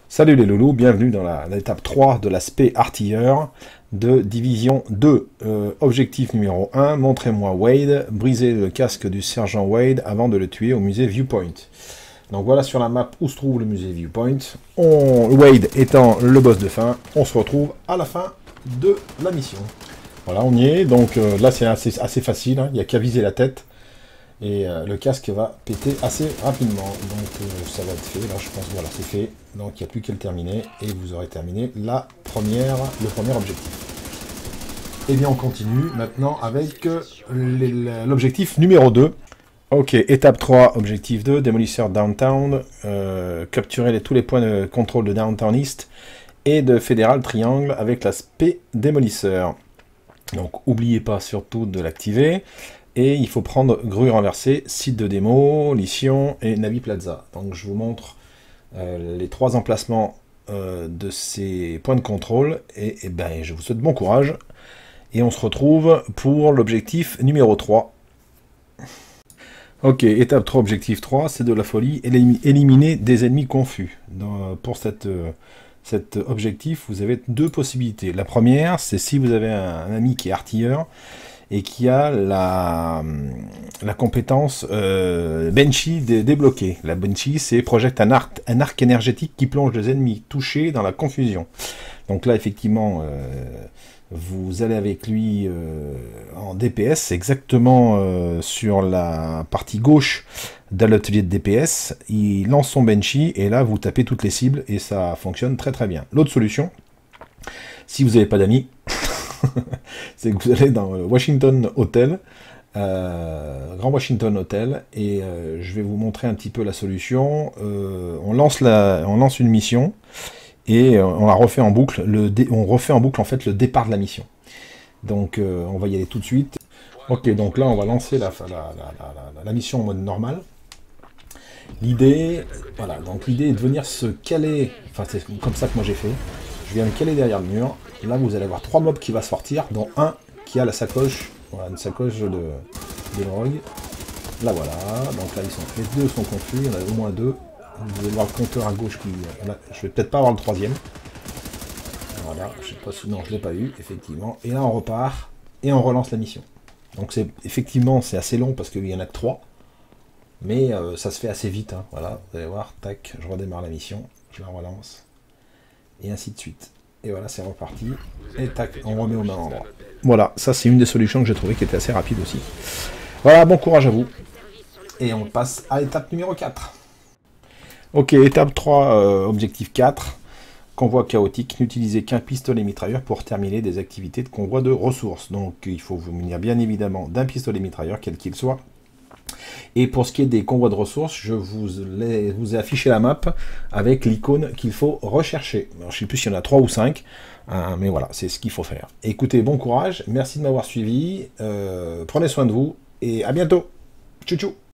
Salut les loulous, bienvenue dans l'étape 3 de l'aspect artilleur de division 2. Objectif numéro 1, montrez-moi Wade, brisez le casque du sergent Wade avant de le tuer au musée Viewpoint. Donc voilà sur la map où se trouve le musée Viewpoint. Wade étant le boss de fin, on se retrouve à la fin de la mission. Voilà, on y est, donc là c'est assez facile, hein, il n'y a qu'à viser la tête. Et le casque va péter assez rapidement. Donc ça va être fait, là je pense, voilà, c'est fait. Donc il n'y a plus qu'à le terminer. Et vous aurez terminé le premier objectif. Et bien on continue maintenant avec l'objectif numéro 2. Ok, étape 3, objectif 2, démolisseur downtown. Capturer tous les points de contrôle de downtown east et de fédéral triangle avec l'aspect démolisseur. Donc n'oubliez pas surtout de l'activer. Et il faut prendre grue renversée, site de démo, Lycion et Navi Plaza. Donc je vous montre les 3 emplacements de ces points de contrôle. Et ben, je vous souhaite bon courage. Et on se retrouve pour l'objectif numéro 3. Ok, étape 3, objectif 3, c'est de la folie. Éliminer des ennemis confus. Pour cet objectif, vous avez 2 possibilités. La première, c'est si vous avez un ami qui est artilleur, et qui a la compétence Banshee débloquée. La Banshee, c'est projette un arc énergétique qui plonge les ennemis touchés dans la confusion. Donc là, effectivement, vous allez avec lui en DPS, exactement sur la partie gauche de l'atelier de DPS. Il lance son Banshee, et là, vous tapez toutes les cibles, et ça fonctionne très très bien. L'autre solution, si vous n'avez pas d'amis, c'est que vous allez dans le Washington Hotel, Grand Washington Hotel, et je vais vous montrer un petit peu la solution. On lance une mission, et on la refait en boucle, on refait en boucle en fait le départ de la mission. Donc on va y aller tout de suite. Ok, donc là on va lancer la mission en mode normal. L'idée, voilà, donc l'idée est de venir se caler, enfin c'est comme ça que moi j'ai fait. Je viens me caler derrière le mur. Là, vous allez avoir 3 mobs qui va sortir, dont un qui a la sacoche, voilà, une sacoche de drogue. Là, voilà. Donc là, les 2 sont confus. Il y en a au moins 2. Vous allez voir le compteur à gauche qui... Là, je vais peut-être pas avoir le 3e. Voilà. Je sais pas si... Non, je l'ai pas eu, effectivement. Et là, on repart et on relance la mission. Donc, effectivement, c'est assez long parce qu'il y en a que 3. Mais ça se fait assez vite. Hein. Voilà, vous allez voir. Tac, je redémarre la mission. Je la relance. Et ainsi de suite. Et voilà, c'est reparti. Et tac, on remet au même endroit. Voilà, ça c'est une des solutions que j'ai trouvé qui était assez rapide aussi. Voilà, bon courage à vous. Et on passe à l'étape numéro 4. Ok, étape 3, objectif 4. Convoi chaotique, n'utilisez qu'un pistolet mitrailleur pour terminer des activités de convoi de ressources. Donc il faut vous munir bien évidemment d'un pistolet mitrailleur, quel qu'il soit. Et pour ce qui est des convois de ressources, je vous ai affiché la map avec l'icône qu'il faut rechercher. Alors, je ne sais plus s'il y en a 3 ou 5, mais voilà, c'est ce qu'il faut faire. Écoutez, bon courage, merci de m'avoir suivi, prenez soin de vous, et à bientôt. Tchou tchou.